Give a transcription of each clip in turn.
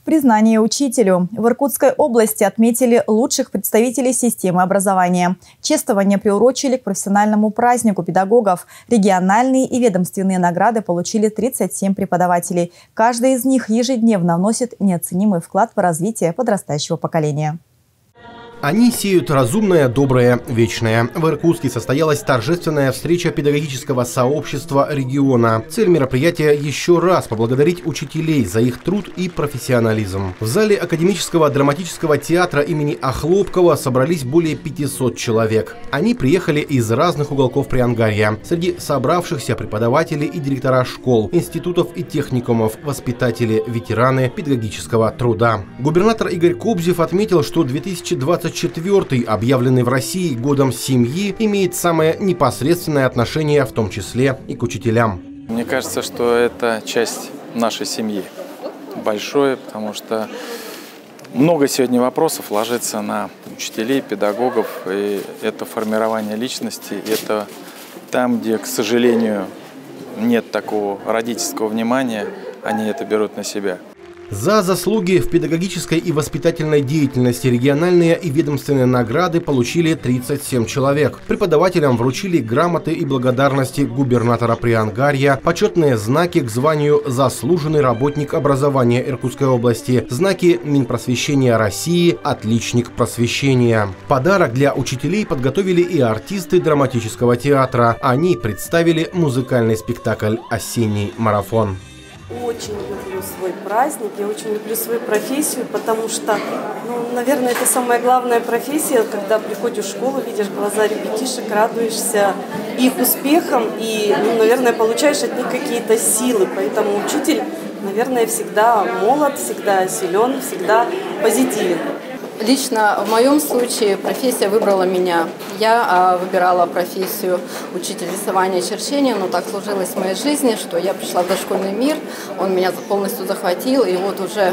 Признание учителю. В Иркутской области отметили лучших представителей системы образования. Чествование приурочили к профессиональному празднику педагогов. Региональные и ведомственные награды получили 37 преподавателей. Каждый из них ежедневно вносит неоценимый вклад в развитие подрастающего поколения. Они сеют разумное, доброе, вечное. В Иркутске состоялась торжественная встреча педагогического сообщества региона. Цель мероприятия – еще раз поблагодарить учителей за их труд и профессионализм. В зале Академического драматического театра имени Охлопкова собрались более 500 человек. Они приехали из разных уголков Приангарья. Среди собравшихся преподаватели и директора школ, институтов и техникумов, воспитатели, ветераны педагогического труда. Губернатор Игорь Кобзев отметил, что 2024, объявленный в России годом семьи, имеет самое непосредственное отношение, в том числе и к учителям. Мне кажется, что это часть нашей семьи. Большое, потому что много сегодня вопросов ложится на учителей, педагогов. И это формирование личности, это там, где, к сожалению, нет такого родительского внимания, они это берут на себя. За заслуги в педагогической и воспитательной деятельности региональные и ведомственные награды получили 37 человек. Преподавателям вручили грамоты и благодарности губернатора Приангарья, почетные знаки к званию «Заслуженный работник образования Иркутской области», знаки Минпросвещения России «Отличник просвещения». Подарок для учителей подготовили и артисты драматического театра. Они представили музыкальный спектакль «Осенний марафон». Очень люблю свой праздник, я очень люблю свою профессию, потому что, наверное, это самая главная профессия, когда приходишь в школу, видишь глаза ребятишек, радуешься их успехам и, наверное, получаешь от них какие-то силы. Поэтому учитель, наверное, всегда молод, всегда силен, всегда позитивен. Лично в моем случае профессия выбрала меня. Я выбирала профессию учитель рисования и черчения, но так сложилось в моей жизни, что я пришла в дошкольный мир, он меня полностью захватил, и вот уже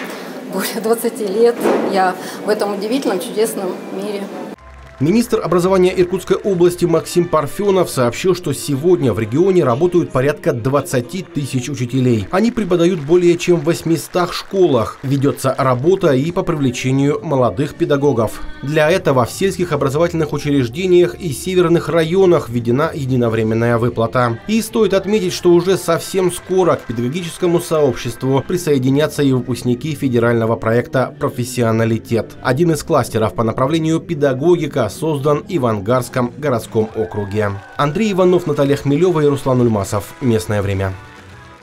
более 20 лет я в этом удивительном, чудесном мире. Министр образования Иркутской области Максим Парфенов сообщил, что сегодня в регионе работают порядка 20 тысяч учителей. Они преподают более чем в 800 школах. Ведется работа и по привлечению молодых педагогов. Для этого в сельских образовательных учреждениях и северных районах введена единовременная выплата. И стоит отметить, что уже совсем скоро к педагогическому сообществу присоединятся и выпускники федерального проекта «Профессионалитет». Один из кластеров по направлению педагогика создан и в Ангарском городском округе. Андрей Иванов, Наталья Хмелева и Руслан Ульмасов. Местное время.